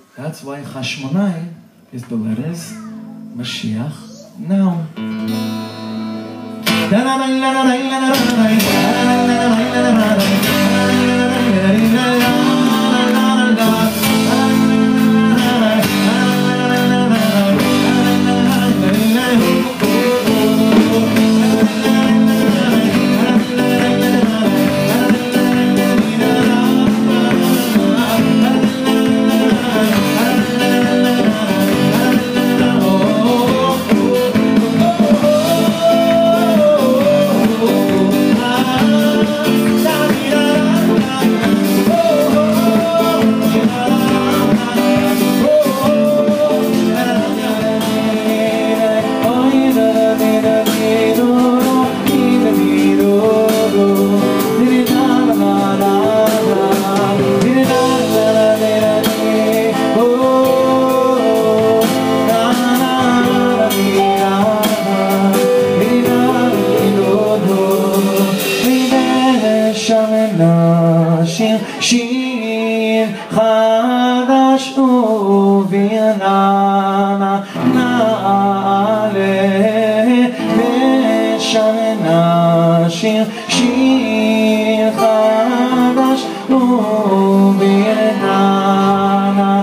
That's why Hashmonai is the letters Mashiach now. שיר חדש וברעננה נעלה ושמנה שיר חדש וברעננה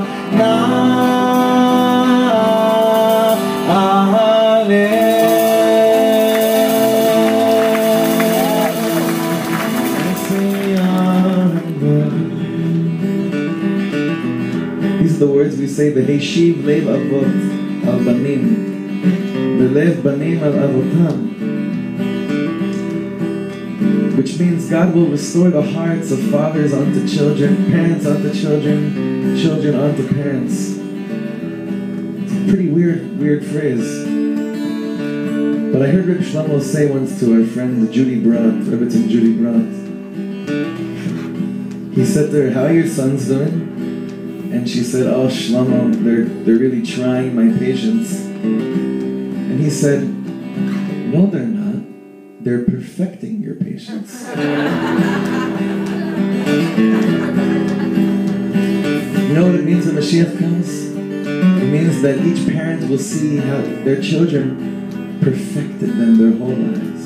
The words we say, V'heshiv lev avot al banim, v'lev banim al avotam, which means God will restore the hearts of fathers unto children, parents unto children, children unto parents. It's a pretty weird phrase. But I heard Reb Shlomo say once to our friend Judy Brandt, Rebbetzin Judy Brandt, he said to her, "How are your sons doing?" And she said, "Oh, Shlomo, they're really trying my patience." And he said, "No, they're not. They're perfecting your patience." You know what it means when Mashiach comes? It means that each parent will see how their children perfected them their whole lives.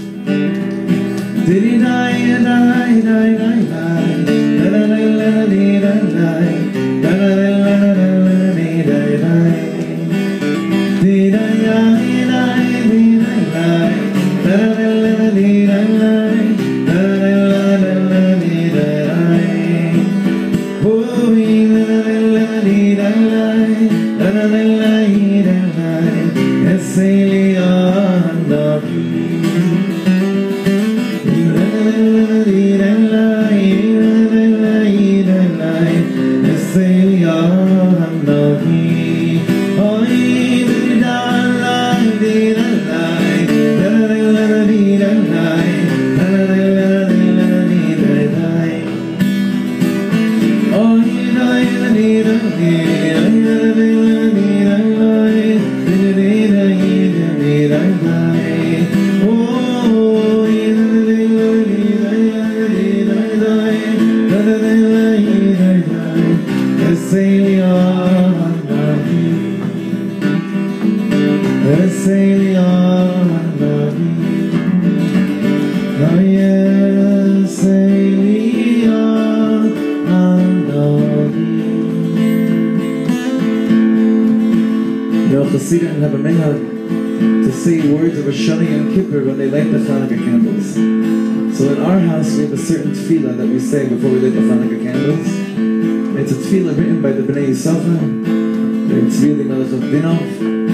Chassidim have a minhag to say words of Shani and Kippur when they light the Hanukkah candles. So in our house we have a certain tefillah that we say before we light the Hanukkah candles. It's a tefillah written by the Bnei Yisachar, the Tzvi Melech of Dinov,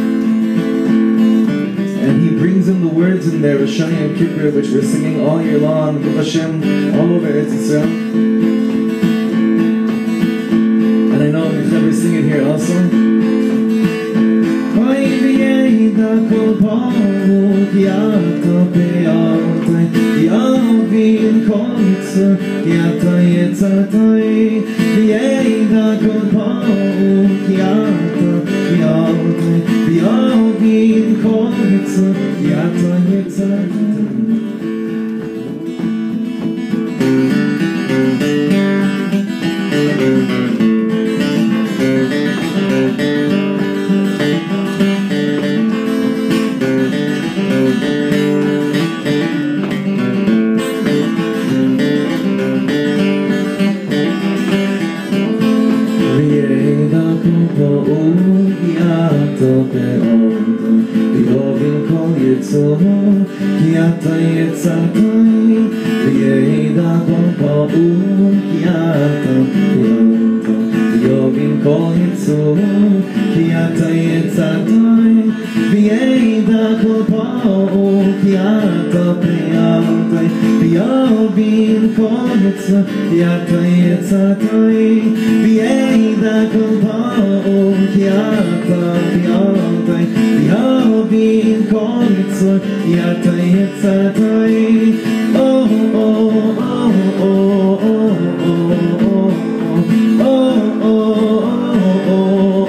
and he brings in the words in there, Shani and Kippur, which we're singing all year long, Baruch Hashem, all over Eretz Yisrael. And I know we've never sing it here also. Kol Baruch Yata Be'altai Yavin Kol Yitzur Yata Yetzatai V'yeda Kol Baruch Yata Be'altai Yavin Kol Yitzur Yata Yetzatai. יצור, כי אתה יצרתני, וידע כל ברור, כי אתה ידעת, ויובין כל יצור, כי אתה יצרתני, וידע כל ברור, כי אתה פיירת, ויובין כל יצור, כי אתה יצרתני, וידע כל ברור, כי אתה פיירת, ויובין כל יצור, כי אתה יצרתני. Oh, oh, oh, oh, oh, oh, oh, oh,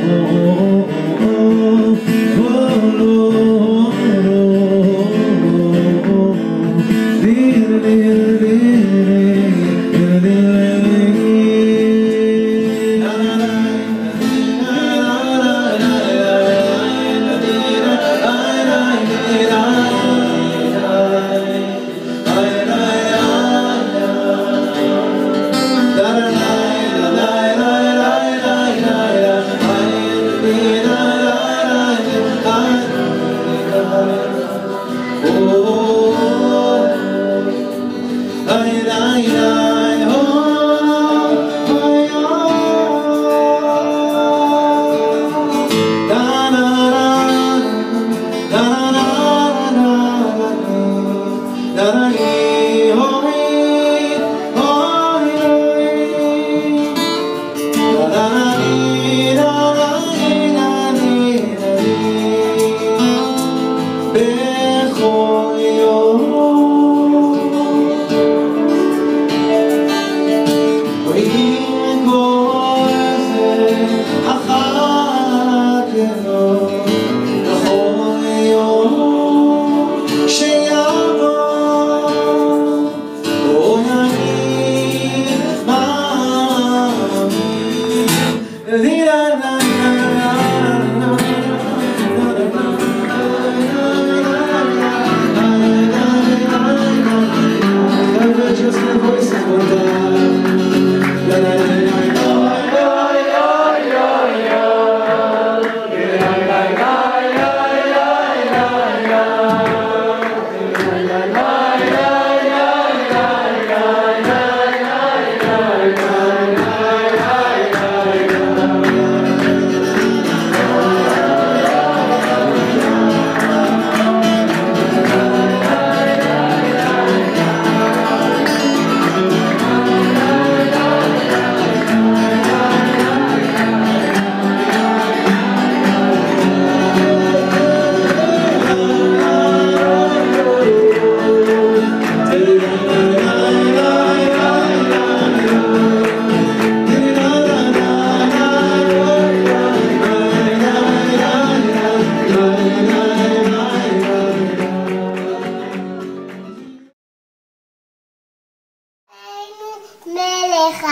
מלך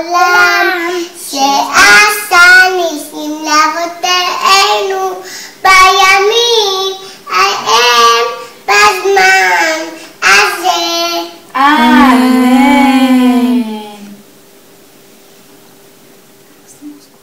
העולם שעשה ניסים לאבותינו בימים ההם בזמן הזה. אמן.